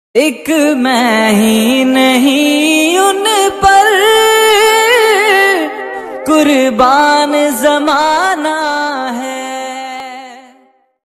एक मैं ही नहीं उन पर कुर्बान ज़माना